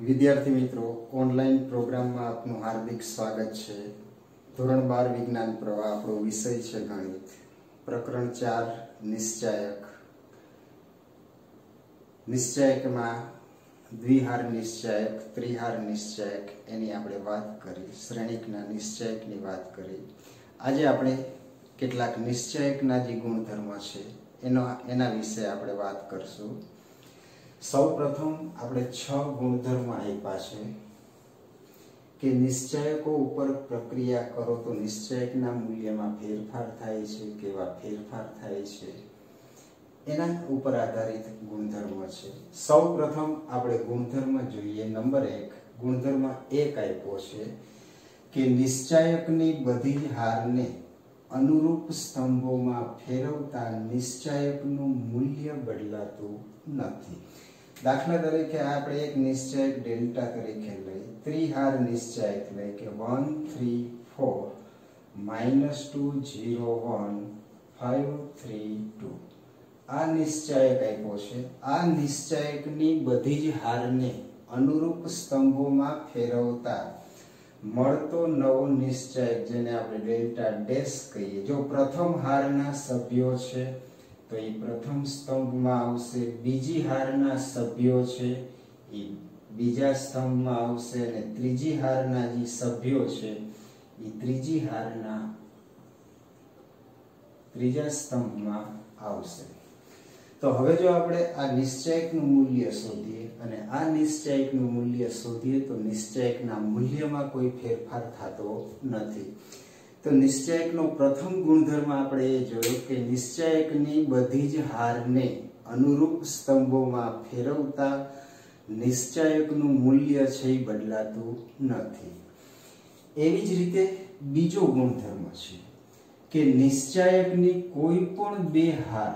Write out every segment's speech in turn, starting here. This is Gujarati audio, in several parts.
विद्यार्थी मित्रों ऑनलाइन प्रोग्राम में आपનું हार्दिक स्वागत है। ધોરણ 12 विज्ञान प्रवाह આપણો વિષય છે ગણિત। પ્રકરણ 4 નિશ્ચાયક। નિશ્ચાયકમાં દ્વિહાર નિશ્ચાયક, ત્રિહાર નિશ્ચાયક એની આપણે વાત કરી, શ્રેણિકના નિશ્ચાયકની વાત કરી। આજે આપણે કેટલાક નિશ્ચાયકના જે ગુણધર્મ છે એના વિશે આપણે વાત કરશું। સૌપ્રથમ આપણે 6 ગુણધર્મ આપ્યા છે કે નિશ્ચાયકો ઉપર પ્રક્રિયા કરો તો નિશ્ચાયકના મૂલ્યમાં ફેરફાર થાય છે, કેવા ફેરફાર થાય છે એના ઉપર આધારિત ગુણધર્મ છે। સૌપ્રથમ આપણે ગુણધર્મ જોઈએ। નંબર 1 ગુણધર્મ 1 આપ્યો છે કે નિશ્ચાયકની બધી જ હારને અનુરૂપ સ્તંભોમાં ફેરવતા નિશ્ચાયકનું મૂલ્ય બદલાતું નથી। દાખલા તરીકે આપણે એક નિશ્ચાયક ડેલ્ટા તરીકે લઈ, ત્રિહાર નિશ્ચાયક લઈ કે 1 3 4 -2 0 1 5 3 2 આ નિશ્ચાયક આપ્યો છે। આ નિશ્ચાયકની બધી જ હારને અનુરૂપ સ્તંભોમાં ફેરવતા મળતો નવો નિશ્ચાયક જેને આપણે ડેલ્ટા ડેશ કહીએ, જો પ્રથમ હારના સભ્યો છે તો એ પ્રથમ સ્તંભમાં આવશે, બીજી હારના સભ્યો છે એ બીજા સ્તંભમાં આવશે અને ત્રીજી હારના જે સભ્યો છે એ ત્રીજી હારના ત્રીજા સ્તંભમાં આવશે। તો હવે જો આપણે આ નિશ્ચાયકનું મૂલ્ય શોધીએ અને આ નિશ્ચાયકનું મૂલ્ય શોધીએ તો નિશ્ચાયકના મૂલ્યમાં કોઈ ફેરફાર થતો નથી। તો નિશ્ચાયકનો પ્રથમ ગુણધર્મ આપણે એ જોયો કે નિશ્ચાયકની બધી જ હારને અનુરૂપ સ્તંભોમાં ફેરવતા નિશ્ચાયકનું મૂલ્ય છે એ બદલાતું નથી। એવી જ રીતે બીજો ગુણધર્મ છે કે નિશ્ચાયકની કોઈ પણ બે હાર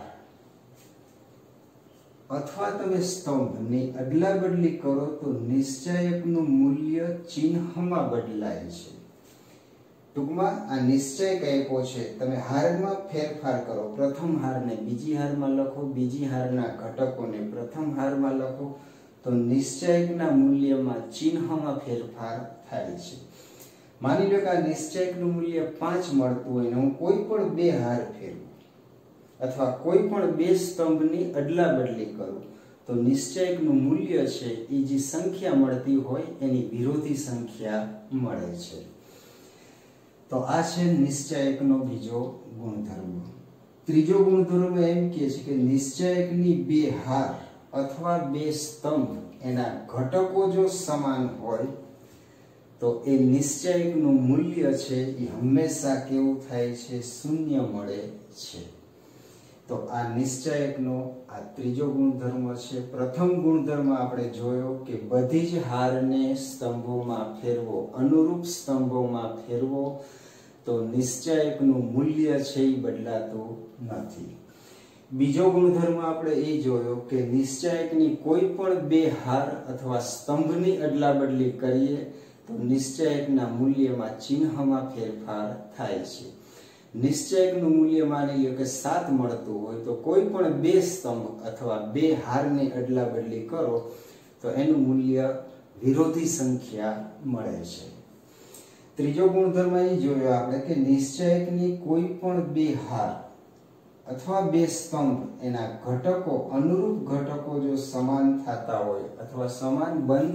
અથવા તમે સ્તંભની અદલા બદલી કરો તો નિશ્ચાયકનું મૂલ્ય ચિહ્નમાં બદલાય છે। ટૂંકમાં આ નિશ્ચાયક આપ્યો છે, તમે હારમાં ફેરફાર કરો, પ્રથમ હારને બીજી હારમાં લખો, બીજી હારના ઘટકોને પ્રથમ હારમાં લખો તો નિશ્ચાયકના મૂલ્યમાં ચિહ્નમાં ફેરફાર થાય છે। માની લો કે આ નિશ્ચાયકનું મૂલ્ય 5 મળતું હોય ને હું કોઈ પણ બે હાર ફેરવું અથવા કોઈ પણ બે સ્તંભની અદલા બદલી કરું તો નિશ્ચાયકનું મૂલ્ય છે એ જે સંખ્યા મળતી હોય એની વિરોધી સંખ્યા મળે છે। તો આ છે નિશ્ચાયકનો બીજો ગુણધર્મ। ત્રીજો ગુણધર્મ એમ કહે છે કે નિશ્ચાયકની બે હાર અથવા બે સ્તંભ એના ઘટકો જો સમાન હોય તો એ નિશ્ચાયકનું મૂલ્ય છે એ હંમેશા કેવું થાય છે, શૂન્ય મળે છે। તો આ નિશ્ચાયકનો આ ત્રીજો ગુણધર્મ છે। પ્રથમ ગુણધર્મ આપણે જોયો કે બધી જ હારને સ્તંભોમાં ફેરવો, અનુરૂપ સ્તંભોમાં ફેરવો તો નિશ્ચાયકનું મૂલ્ય છે એ બદલાતું નથી। બીજો ગુણધર્મ આપણે એ જોયો કે નિશ્ચાયકની કોઈ પણ બે હાર અથવા સ્તંભની અદલા બદલી કરીએ તો નિશ્ચાયકના મૂલ્યમાં ચિહ્નમાં ફેરફાર થાય છે। નિશ્ચાયકનું મૂલ્ય માની લો કે 7 મળતું હોય તો કોઈ પણ બે સ્તંભ અથવા બે હારની અદલા બદલી કરો તો એનું મૂલ્ય વિરોધી સંખ્યા મળે છે। ત્રીજો ગુણધર્મ એ જોયો આપણે કે નિશ્ચાયકની કોઈ પણ બે હાર અથવા બે સ્તંભ એના ઘટકો અનુરૂપ ઘટકો જો સમાન થતા હોય અથવા સમાન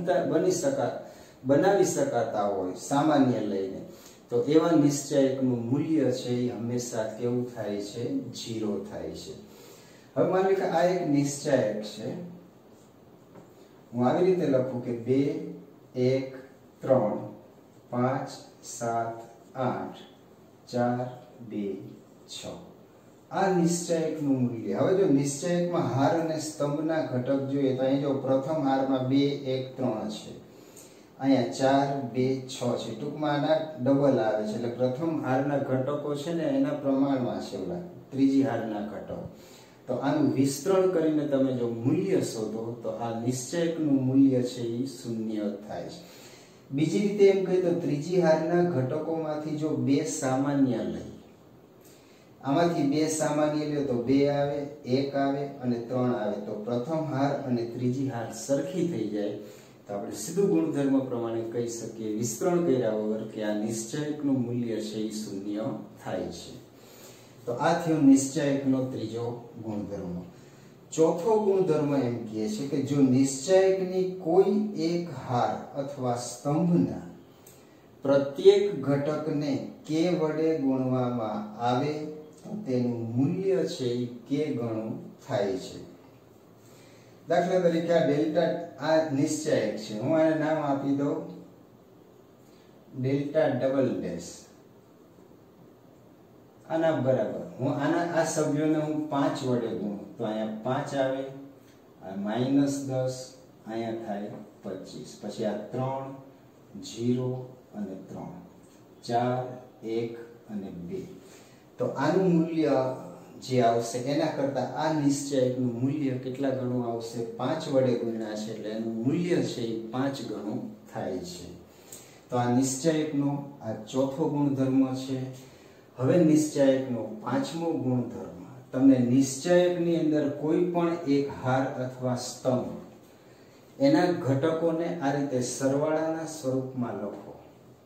બનાવી શકાતા હોય સામાન્ય લઈને તો એવા નિશ્ચાયકનું મૂલ્ય છે એ હંમેશા કેવું થાય છે, 0 થાય છે। હવે માની લો કે આ એક નિશ્ચાયક છે, હું આવી રીતે લખું કે 2 1 3 5 7 8 4 2 6 આ નિશ્ચાયકનું મૂલ્ય। હવે જો નિશ્ચાયકમાં હાર અને સ્તંભના ઘટક જોઈએ તો અહીં જો પ્રથમ હારમાં 2 1 3 છે, અહીંયા 4 2 6 છે, ટૂંકમાં આના ડબલ આવે છે એટલે પ્રથમ હારના ઘટકો છે ને એના પ્રમાણમાં છે ઓલા ત્રીજી હારના ઘટકો। તો આનું વિસ્તરણ કરીને તમે જો મૂલ્ય શોધો તો આ નિશ્ચાયકનું મૂલ્ય છે એ શૂન્ય થાય છે। બીજી રીતે એમ કહીએ તો ત્રીજી હારના ઘટકોમાંથી જો બે સામાન્ય લઈ, આમાંથી બે સામાન્ય લ્યો તો 2 આવે, 1 આવે અને 3 આવે તો પ્રથમ હાર અને ત્રીજી હાર સરખી થઈ જાય તો આપણે સીધું ગુણધર્મ પ્રમાણે કહી શકીએ વિસ્તરણ કર્યા વગર કે આ નિશ્ચયકનું મૂલ્ય છે એ શૂન્ય થાય છે. તો આ થયો નિશ્ચયકનો ત્રીજો ગુણધર્મ. ચોથો ગુણધર્મ એમ કહે છે કે જો નિશ્ચયકની કોઈ એક હાર અથવા સ્તંભના પ્રત્યેક ઘટકને k વડે ગુણવામાં આવે તો તેનું મૂલ્ય છે એ k ગણું થાય છે. દાખલા તરીકે આ ડેલ્ટા આ નિશ્ચયક છે, હું આને નામ આપી દઉં ડેલ્ટા ડબલ ડેશ. આના બરાબર હું આના આ સભ્યોને હું 5 વડે ગુણું તો અહીંયા 5 આવે, આ -10, અહીંયા થાય 25, પછી આ 3 0 અને 3 4 1 અને 2. તો આનું મૂલ્ય જે આવશે એના કરતા આ નિશ્ચયકનું મૂલ્ય કેટલા ગણું આવશે? 5 વડે ગુણ્યા છે એટલે એનું મૂલ્ય છે એ 5 ગણું થાય છે. તો આ નિશ્ચયકનો આ ચોથો ગુણધર્મ છે. હવે નિશ્ચયકનો પાંચમો ગુણધર્મ, તમને નિશ્ચયકની અંદર કોઈ પણ એક હાર અથવા સ્તંભ એના ઘટકોને આ રીતે સરવાળાના સ્વરૂપમાં લખો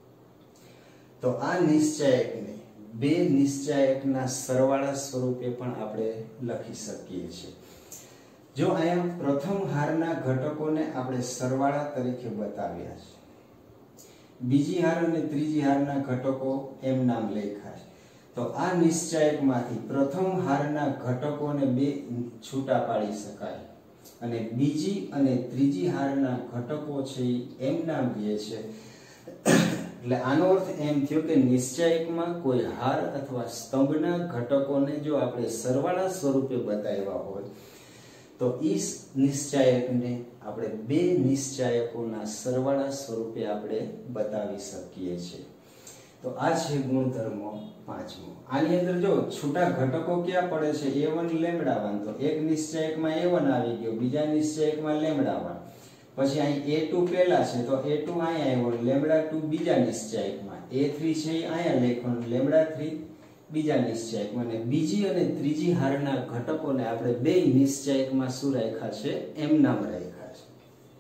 તો આ નિશ્ચયકને બે નિશ્ચયકના સરવાળા સ્વરૂપે પણ આપણે લખી શકીએ છીએ. જો અહીંયા પ્રથમ હારના ઘટકોને આપણે સરવાળા તરીકે બતાવ્યા છે, બીજી હાર અને ત્રીજી હારના ઘટકો એમ નામ લખ્યા છે, તો આ નિશ્ચયકમાંથી પ્રથમ હારના ઘટકોને બે છૂટા પાડી શકાય અને બીજી અને ત્રીજી હારના ઘટકો છે એમ નામ કહે છે. એટલે આનો અર્થ એમ થયો કે નિશ્ચયકમાં કોઈ હાર અથવા સ્તંભના ઘટકોને જો આપણે સરવાળા સ્વરૂપે બતાવ્યા હોય તો ઈ નિશ્ચયકને આપણે બે નિશ્ચયકોના સરવાળા સ્વરૂપે આપણે બતાવી શકીએ છીએ. તો આ છે ગુણધર્મ પાંચમો. આની અંદર જો છૂટા ઘટકો ક્યાં પડે છે? a1 લેમ્ડા1, તો એક નિશ્ચયકમાં a1 આવી ગયો, બીજા નિશ્ચયકમાં લેમ્ડા1, પછી અહીં a2 પહેલા છે તો a2 અહીંયા આવ્યો, લેમ્ડા2 બીજા નિશ્ચયકમાં, a3 છે અહીંયા લખવાનું, લેમ્ડા3 બીજા નિશ્ચયકમાં, અને બીજી અને ત્રીજી હારના ઘટકોને આપણે બે નિશ્ચયકમાં શું રાખ્યા છે? એમ નામ રાખ્યા છે.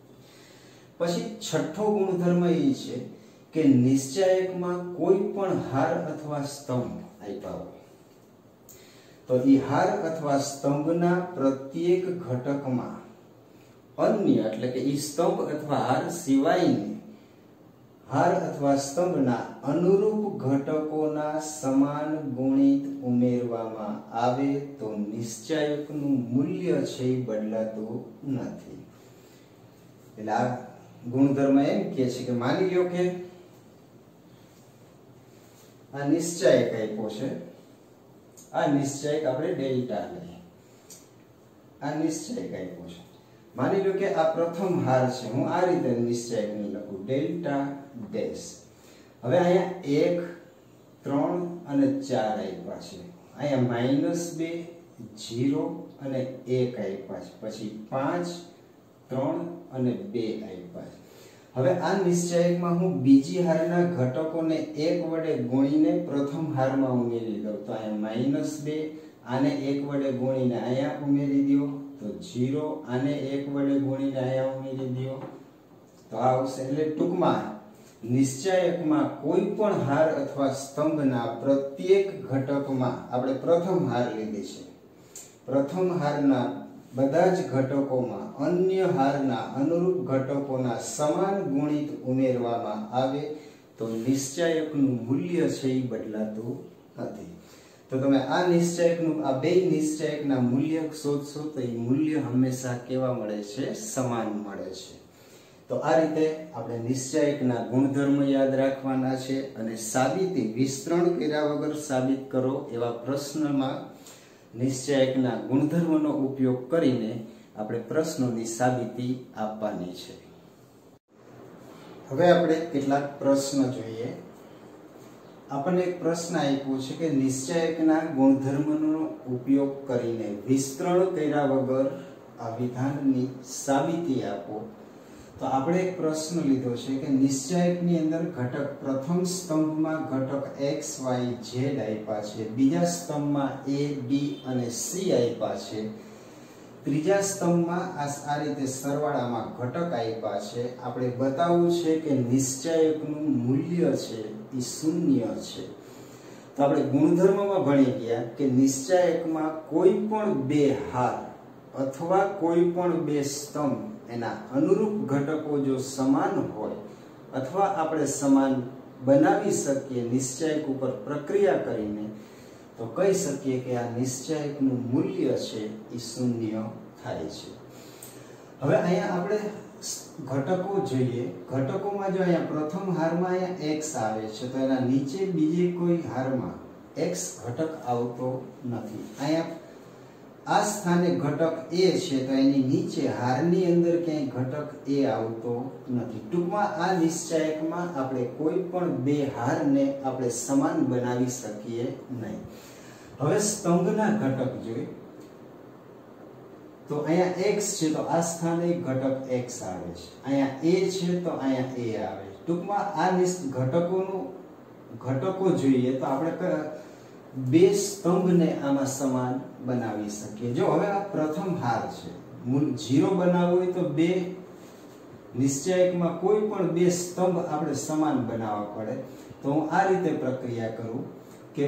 પછી છઠ્ઠો ગુણધર્મ એ છે કે નિશ્ચયકમાં કોઈ પણ હાર અથવા સ્તંભ આપ્યા હોય તો એ હાર અથવા સ્તંભના પ્રત્યેક ઘટકમાં અન્ય એટલે કે ઈ સ્તંભ અથવા હાર સિવાયની હાર અથવા સ્તંભના અનુરૂપ ઘટકોના સમાન ગુણિત ઉમેરવામાં આવે તો નિશ્ચયકનું મૂલ્ય છે એ બદલાતું નથી. એટલે આ ગુણધર્મ એમ કહે છે કે માની લો કે આ નિશ્ચયક આપ્યો છે, આ નિશ્ચયક આપણે ડેલ્ટા લઈએ, આ નિશ્ચયક આપ્યો છે, માની લો કે આ પ્રથમ હાર છે, હું આ રીતે નિશ્ચયકને લખું ડેલ્ટા ડેશ. હવે અહીંયા 1 3 અને 4 આપ્યા છે, અહીંયા -2 0 અને 1 આપ્યા છે, પછી 5 3 અને 2 આપ્યા છે. હવે આ નિશ્ચયકમાં હું બીજી હારના ઘટકોને 1 વડે ગુણીને પ્રથમ હારમાં ઉમેરી દઉં તો અહીંયા -2 આને 1 વડે ગુણીને અહીંયા ઉમેરી દો તો 0, આને 1 વડે ગુણીને અહીંયા ઉમેરી દો તો આ આવશે. એટલે ટૂંકમાં નિશ્ચયકમાં કોઈ પણ હાર અથવા સ્તંભના પ્રત્યેક ઘટકમાં આપણે પ્રથમ હાર લીધી છે, પ્રથમ હારના બધા જ ઘટકોમાં અન્ય હારના અનુરૂપ ઘટકોના સમાન ગુણિત ઉમેરવામાં આવે તો નિશ્ચયકનું મૂલ્ય છે એ બદલાતું નથી. તો તમે આ નિશ્ચયકનું આ બે નિશ્ચયકના મૂલ્ય શોધશો તો એ મૂલ્ય હંમેશા કેવા મળે છે? સમાન મળે છે. તો આ રીતે આપણે નિશ્ચયકના ગુણધર્મ યાદ રાખવાના છે અને સાબિતી વિસ્તરણ કર્યા વગર સાબિત કરો એવા પ્રશ્નમાં નિશ્ચયકના ગુણધર્મનો ઉપયોગ કરીને આપણે પ્રશ્નોની સાબિતી આપવાની છે. હવે આપણે કેટલાક પ્રશ્ન જોઈએ. આપણને એક પ્રશ્ન આપ્યો છે કે નિશ્ચયકના ગુણધર્મનો ઉપયોગ કરીને વિસ્તરણ કર્યા વગર આ વિધાનની સાબિતી આપો. તો આપણે એક પ્રશ્ન લીધો છે કે નિશ્ચયકની અંદર ઘટક પ્રથમ સ્તંભમાં ઘટક x y z આપ્યા છે, બીજા સ્તંભમાં a b અને c આપ્યા છે, ત્રીજા સ્તંભમાં આ રીતે સરવાળામાં ઘટક આપ્યા છે. આપણે બતાવવું છે કે નિશ્ચાયકનું મૂલ્ય છે એ શૂન્ય છે. તો આપણે ગુણધર્મમાં ભણી ગયા કે નિશ્ચાયકમાં કોઈ પણ બે હાર અથવા કોઈ પણ બે સ્તંભ એના અનુરૂપ ઘટકો જો સમાન હોય અથવા આપણે સમાન બનાવી શકીએ નિશ્ચાયક ઉપર પ્રક્રિયા કરીને, તો કહી શકીએ કે આ નિશ્ચાયકનું મૂલ્ય છે એ શૂન્ય થાય છે. હવે અહીંયા આપણે ઘટકો જોઈએ. ઘટકોમાં જો અહીંયા પ્રથમ હારમાં અહીંયા x આવે છે, તો એના નીચે બીજે કોઈ હારમાં x ઘટક આવતો નથી. અહીંયા આ સ્થાને ઘટક a છે, તો એની નીચે હારની અંદર ક્યાંય ઘટક a આવતો નથી. ટૂંકમાં આ નિશ્ચાયકમાં આપણે કોઈ પણ બે હારને આપણે સમાન બનાવી શકીએ નહીં. હવે સ્તંભના ઘટક જોઈએ તો અહીંયા x છે, તો આ સ્થાને ઘટક x આવે છે. અહીંયા a છે, તો અહીંયા a આવે છે. ટૂંકમાં આ ઘટકો જોઈએ તો આપણે બે સ્તંભને આમાં સમાન બનાવી શકીએ. જો હવે આ પ્રથમ હાર છે, 0 બનાવવું હોય તો બે નિશ્ચાયકમાં કોઈ પણ બે સ્તંભ આપણે સમાન બનાવવા પડે. તો હું આ રીતે પ્રક્રિયા કરું કે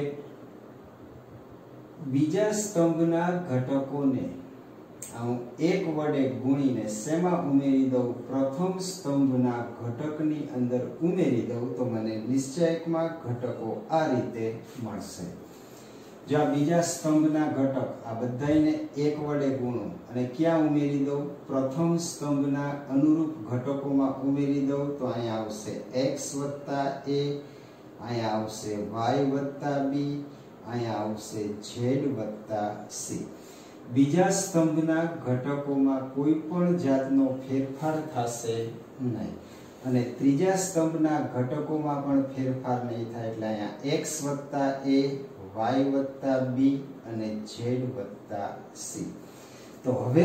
બીજા સ્તંભના ઘટકોને હું 1 વડે ગુણીને શેમાં ઉમેરી દઉં? પ્રથમ સ્તંભના ઘટકની અંદર ઉમેરી દઉં તો મને નિશ્ચાયકમાં ઘટકો આ રીતે મળશે. જો આ બીજા સ્તંભના ઘટક આ બધાને 1 વડે ગુણું અને ક્યાં ઉમેરી દઉં? પ્રથમ સ્તંભના અનુરૂપ ઘટકોમાં ઉમેરી દઉં તો અહીંયા આવશે x વત્તા a, અહીંયા આવશે y વત્તા b, અહીંયા આવશે z વત્તા c. બીજા સ્તંભના ઘટકોમાં કોઈ પણ જાતનો ફેરફાર થશે નહીં અને ત્રીજા સ્તંભના ઘટકોમાં પણ ફેરફાર નહીં થાય. એટલે અહીંયા x વત્તા a, y વત્તા b અને z વત્તા c. તો હવે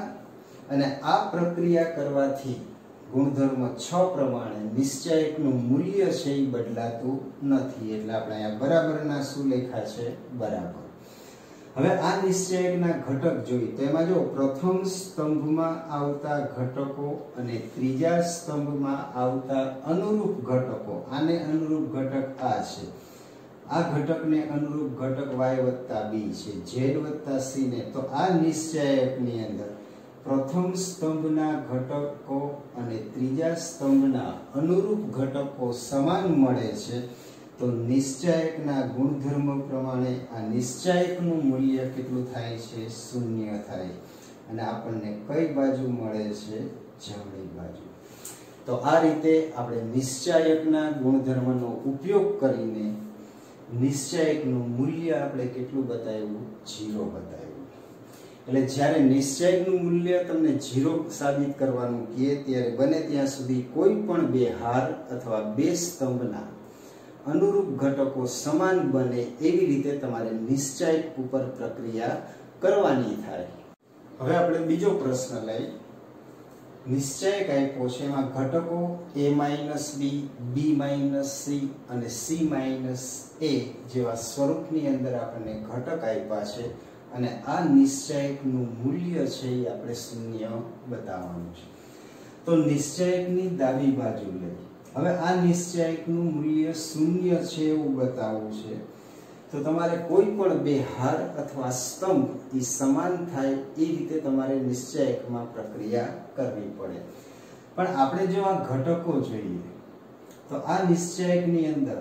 આ પ્રક્રિયા કરવાથી ગુણધર્મ 6 પ્રમાણે નિશ્ચાયકનું મૂલ્ય છે એ બદલાતું નથી. એટલે આપણે અહીંયા બરાબરના શું લખ્યા છે? બરાબર. હવે આ નિશ્ચાયકના ઘટક જોઈએ તો એમાં જો પ્રથમ સ્તંભમાં આવતા ઘટકો અને ત્રીજા સ્તંભમાં આવતા અનુરૂપ ઘટકો, આને અનુરૂપ ઘટક આ છે, આ ઘટકને અનુરૂપ ઘટક y વત્તા b છે, z વત્તા c ને. તો આ નિશ્ચાયકની અંદર પ્રથમ સ્તંભના ઘટકો અને ત્રીજા સ્તંભના અનુરૂપ ઘટકો સમાન મળે છે. તો નિશ્ચાયકના ગુણધર્મ પ્રમાણે આ નિશ્ચાયકનું મૂલ્ય કેટલું થાય છે? શૂન્ય થાય. અને આપણને કઈ બાજુ મળે છે? જમણી બાજુ. તો આ રીતે આપણે નિશ્ચાયકના ગુણધર્મનો ઉપયોગ કરીને નિશ્ચાયકનું મૂલ્ય આપણે કેટલું બતાવ્યું? 0 બતાવ્યું. એટલે જ્યારે નિશ્ચાયકનું મૂલ્ય તમને 0 સાબિત કરવાનું કહે ત્યારે બને ત્યાં સુધી કોઈ પણ બે હાર અથવા બે સ્તંભના અનુરૂપ ઘટકો સમાન બને એવી રીતે તમારે નિશ્ચાયક ઉપર પ્રક્રિયા કરવાની થાય. હવે આપણે બીજો પ્રશ્ન લઈ. નિશ્ચાયક આપ્યો છે, એમાં ઘટકો a-b, b-c અને c-a જેવા સ્વરૂપની અંદર આપણને ઘટક આપ્યા છે અને આ નિશ્ચાયકનું મૂલ્ય છે એ આપણે શૂન્ય બતાવવાનું છે. તો નિશ્ચાયકની ડાબી બાજુ લઈ. હવે આ નિશ્ચાયકનું મૂલ્ય શૂન્ય છે એવું બતાવવું છે તો તમારે કોઈ પણ બે હાર અથવા સ્તંભ એ સમાન થાય એ રીતે તમારે નિશ્ચાયકમાં પ્રક્રિયા કરવી પડે. પણ આપણે જો આ ઘટકો જોઈએ તો આ નિશ્ચાયકની અંદર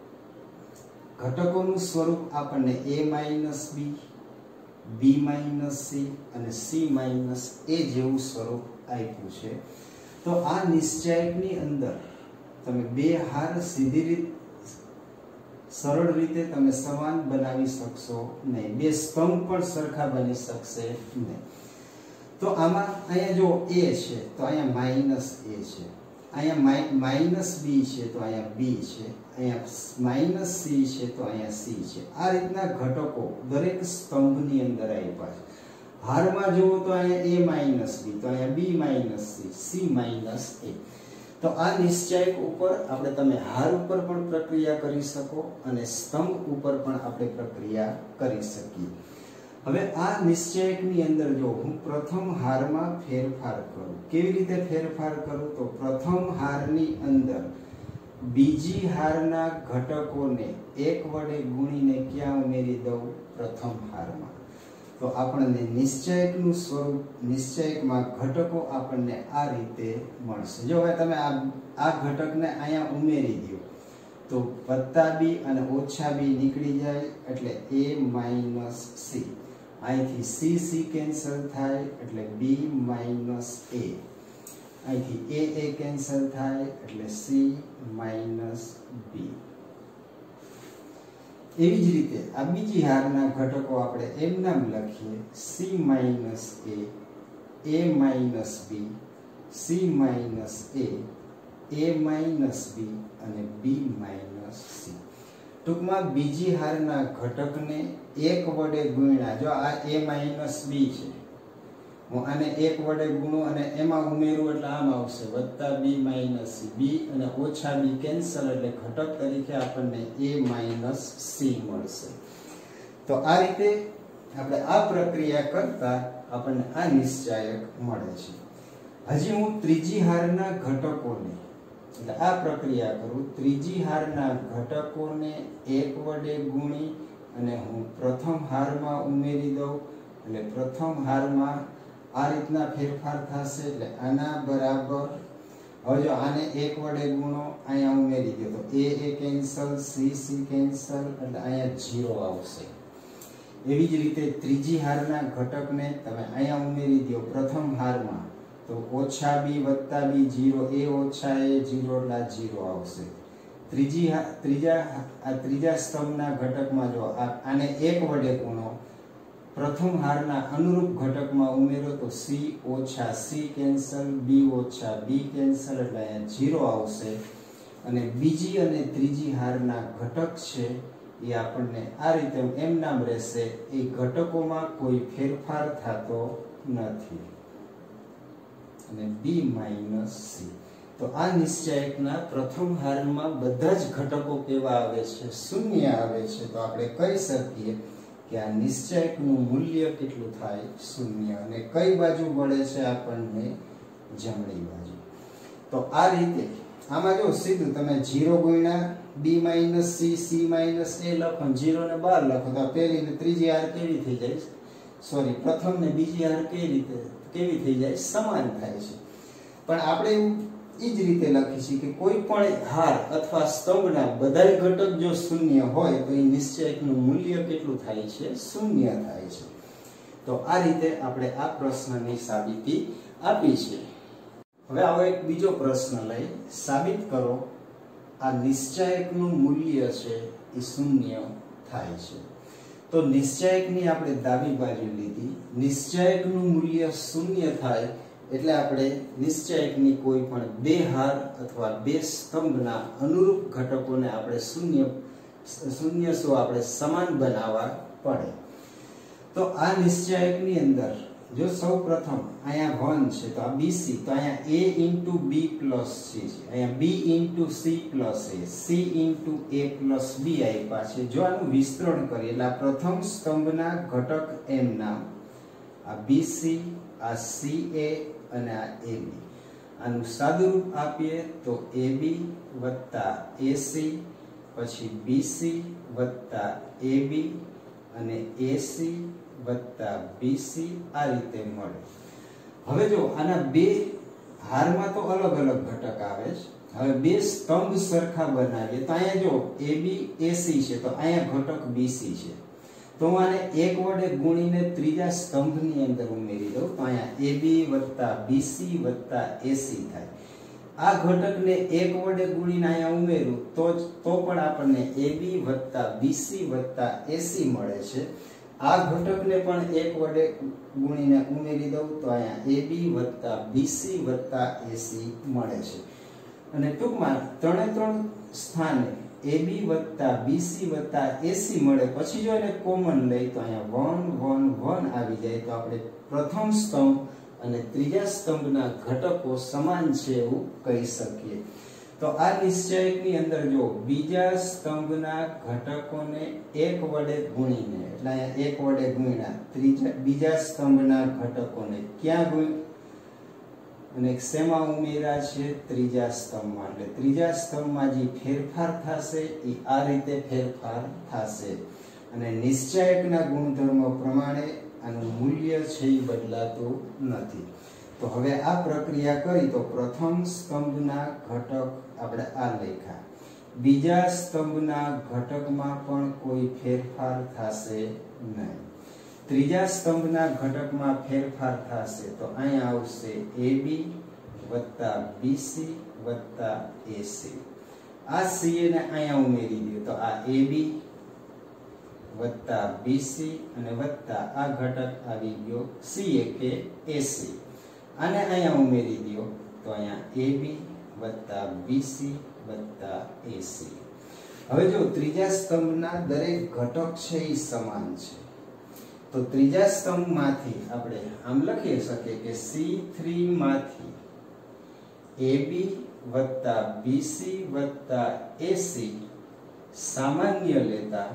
ઘટકોનું સ્વરૂપ આપણને a-b, b-c અને c-a જેવું સ્વરૂપ આપ્યું છે. તો આ નિશ્ચાયકની અંદર તમે બે હાર સરળ રીતે તમે સમાન બનાવી શકશો નહીં. બે સ્તંભ પણ સરખા બની શકશે નહીં. તો આમાં અહીંયા જો a છે તો અહીંયા માઇનસ a છે, અહીંયા -b છે તો અહીંયા b છે, અહીંયા -c છે તો અહીંયા c છે. આ રીતના ઘટકો દરેક સ્તંભની અંદર આપ્યા છે. હારમાં જુઓ તો અહીંયા a-b તો અહીંયા b-c, c-a. તો આ નિશ્ચાયક ઉપર આપણે તમે હાર ઉપર પણ પ્રક્રિયા કરી શકો અને સ્તંભ ઉપર પણ આપણે પ્રક્રિયા કરી શકીએ. હવે આ નિશ્ચયકની અંદર જો હું પ્રથમ હારમાં ફેરફાર કરું, કેવી રીતે ફેરફાર કરું? તો પ્રથમ હારની અંદર બીજી હારના ઘટકોને 1 વડે ગુણીને ક્યાં ઉમેરી દઉં? પ્રથમ હારમાં. તો આપણને નિશ્ચયકનું સ્વરૂપ, નિશ્ચયકમાં ઘટકો આપણને આ રીતે મળશે. જો હવે તમે આ ઘટકને અહીંયા ઉમેરી દો તો વત્તા બી અને ઓછા બી નીકળી જાય એટલે a માઇનસ c. અહીંથી c કેન્સલ થાય એટલે b માઇનસ a. અહીંથી a કેન્સલ થાય એટલે c માઇનસ b. એવી જ રીતે આ બીજી હારના ઘટકો આપણે એમ નામ લખીએ c minus a minus b, c minus a minus b અને b માઇનસ c. ટૂંકમાં બીજી હારના ઘટકને 1 વડે ગુણ્યા, જો આ a માઇનસ b છે, હું આને 1 વડે ગુણું અને એમાં ઉમેરું એટલે આમ આવશે વત્તા b માઇનસ c. b અને ઓછા b કેન્સલ એટલે ઘટક તરીકે આપણને a માઇનસ c મળશે. તો આ રીતે આપણે આ પ્રક્રિયા કરતા આપણને આ નિશ્ચાયક મળે છે. હજી હું ત્રીજી હારના ઘટકોને, એટલે આ પ્રક્રિયા કરું, ત્રીજી હારના ઘટકોને 1 વડે ગુણી અને હું પ્રથમ હારમાં ઉમેરી દઉં એટલે પ્રથમ હારમાં આ રીતના ફેરફાર થશે. એટલે આના બરાબર, હવે જો આને 1 વડે ગુણો, અહીંયા ઉમેરી દો તો a કેન્સલ, c કેન્સલ એટલે અહીંયા 0 આવશે. એવી જ રીતે ત્રીજી હારના ઘટકને તમે અહીંયા ઉમેરી દો પ્રથમ હારમાં તો ઓછા b વત્તા b 0, a ઓછા a 0 એટલે 0 આવશે. ત્રીજા સ્તંભના ઘટકમાં જો આને 1 વડે ગુણો, પ્રથમ હારના અનુરૂપ ઘટકમાં ઉમેરો તો c ઓછા c કેન્સલ, b ઓછા b કેન્સલ એટલે અહીંયા 0 આવશે. અને બીજી અને ત્રીજી હારના ઘટક છે એ આપણને આ રીતે એમ નામ રહેશે, એ ઘટકોમાં કોઈ ફેરફાર થતો નથી અને b માઇનસ c. તો આ નિશ્ચયકના પ્રથમ હારમાં બધા જ ઘટકો કેવા આવે છે? શૂન્ય આવે છે. તો આપણે કહી શકીએ કે આ નિશ્ચયકનું મૂલ્ય કેટલું થાય? શૂન્ય. અને કઈ બાજુ મળે છે આપણને? જમણી બાજુ. તો આ રીતે આમાં જો સીધું તમે 0 ગુણ્યા b minus c, c minus a લખો, 0 ને 12 લખો તો પહેલી ને ત્રીજી હાર કેવી થઈ જાય? સોરી, પ્રથમ ને બીજી હાર કેવી થઈ જાય? સમાન થાય છે. પણ આપણે એવું એ જ રીતે લખી છે કે કોઈ પણ હાર અથવા સ્તંભના બધા ઘટક જો શૂન્ય હોય તો એ નિશ્ચયકનું મૂલ્ય કેટલું થાય છે? શૂન્ય થાય છે. તો આ રીતે આપણે આ પ્રશ્નની સાબિતી આપી છે. હવે આવો એક બીજો પ્રશ્ન લઈ, સાબિત કરો આ નિશ્ચયકનું મૂલ્ય છે એ શૂન્ય થાય છે. તો નિશ્ચયકની આપણે ડાબી બાજુ લીધી, નિશ્ચયકનું મૂલ્ય શૂન્ય થાય એટલે આપણે નિશ્ચયકની કોઈ પણ બે હાર અથવા બે સ્તંભના અનુરૂપ ઘટકોને આપણે શૂન્ય આપણે સમાન બનાવવા પડે. તો આ નિશ્ચયકની અંદર જો સૌપ્રથમ અહીંયા 1 છે તો આ BC, તો અહીંયા a into b plus c છે, અહીંયા b into c plus a, c into a plus b આપ્યા છે. જો આનું વિસ્તરણ કરીએ એટલે આ પ્રથમ સ્તંભના ઘટક m ના આ BC, આ CA અને આ AB, આનું સાદુરૂપ આપીએ તો AB વત્તા AC, પછી BC વત્તા AB અને AC વત્તા BC આ રીતે મળે. હવે જો આના બે હારમાં તો અલગ અલગ ઘટક આવે છે. હવે બે સ્તંભ સરખા બનાવીએ તો અહીંયા જો AB AC છે તો અહીંયા ઘટક BC છે. તો હું આને 1 વડે ગુણીને ત્રીજા સ્તંભની અંદર ઉમેરી દઉં તો અહીંયા AB વત્તા BC વત્તા AC થાય. આ ઘટકને 1 વડે ગુણીને અહીંયા ઉમેરું તો પણ આપણને AB વત્તા BC વત્તા AC મળે છે. આ ઘટકને પણ 1 વડે ગુણીને ઉમેરી દઉં તો અહીંયા AB વત્તા BC વત્તા AC મળે છે. અને ટૂંકમાં ત્રણ સ્થાને AB વત્તા BC વત્તા AC મળે. પછી જો એને કોમન લઈ તો અહીંયા 1 1 1 આવી જાય તો આપણે પ્રથમ સ્તંભ અને ત્રીજા સ્તંભના ઘટકો સમાન છે એવું કહી શકીએ. તો આ નિશ્ચયકની અંદર જો બીજા સ્તંભના ઘટકોને 1 વડે ગુણીને, એટલે અહીંયા 1 વડે ગુણ્યા બીજા સ્તંભના ઘટકોને ક્યાં ગુણ અને શેમાં ઉમેર્યા છે? ત્રીજા સ્તંભમાં. એટલે ત્રીજા સ્તંભમાં જે ફેરફાર થશે એ આ રીતે ફેરફાર થશે અને નિશ્ચયકના ગુણધર્મો પ્રમાણે આનું મૂલ્ય છે એ બદલાતું નથી. તો હવે આ પ્રક્રિયા કરી તો પ્રથમ સ્તંભના ઘટક આપણે આ લખ્યા, બીજા સ્તંભના ઘટકમાં પણ કોઈ ફેરફાર થશે નહીં. ત્રીજા સ્તંભના ઘટકમાં ફેરફાર થશે તો અહીંયા આવશે AB વત્તા BC વત્તા AC. આ CA ને અહીંયા ઉમેરી દો તો આ AB વત્તા BC અને વત્તા આ ઘટક આવી ગયો CA કે AC. આને અહીંયા ઉમેરી દો તો અહીંયા AB વત્તા BC વત્તા AC. હવે જો ત્રીજા સ્તંભના દરેક ઘટક છે એ સમાન છે તો ત્રીજા સ્તંભમાંથી આપણે આમ લખી શકીએ કે C3 માંથી AB વત્તા BC વત્તા AC સામાન્ય લેતા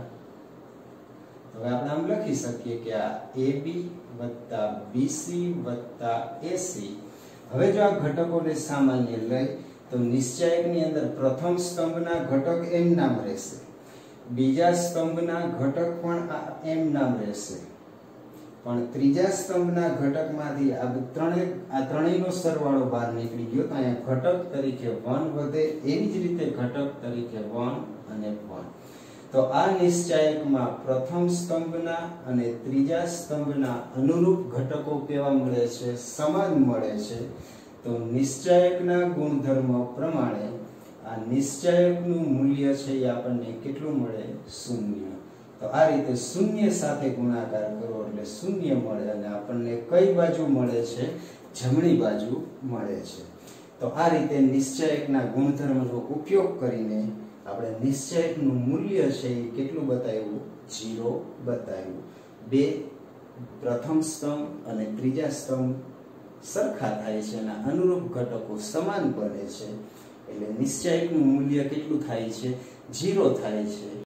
હવે આપણે આમ લખી શકીએ કે આ AB વત્તા BC વત્તા AC. હવે જો આ ઘટકોને સામાન્ય લઈ તો નિશ્ચયકની અંદર પ્રથમ સ્તંભના ઘટક એમ નામ રહેશે, બીજા સ્તંભના ઘટક પણ એમ નામ રહેશે, પણ ત્રીજા સ્તંભના ઘટકમાંથી આ ત્રણેયનો સરવાળો બહાર નીકળી ગયો તો અહીંયા ઘટક તરીકે 1 વધે. એવી જ રીતે ઘટક તરીકે 1 અને 1. તો આ નિશ્ચયકમાં પ્રથમ સ્તંભના અને ત્રીજા સ્તંભના અનુરૂપ ઘટકો કેવા મળે છે? સમાન મળે છે. તો નિશ્ચયકના ગુણધર્મ પ્રમાણે આ નિશ્ચયકનું મૂલ્ય છે એ આપણને કેટલું મળે? 0. તો આ રીતે 0 સાથે ગુણાકાર કરો એટલે 0 મળે અને આપણને કઈ બાજુ મળે છે? જમણી બાજુ મળે છે. તો આ રીતે નિશ્ચયકના ગુણધર્મનો ઉપયોગ કરીને આપણે નિશ્ચયકનું મૂલ્ય છે એ કેટલું બતાવ્યું? 0 બતાવ્યું. બે પ્રથમ સ્તંભ અને ત્રીજા સ્તંભ સરખા થાય છે અને અનુરૂપ ઘટકો સમાન બને છે એટલે નિશ્ચયકનું મૂલ્ય કેટલું થાય છે? 0 થાય છે.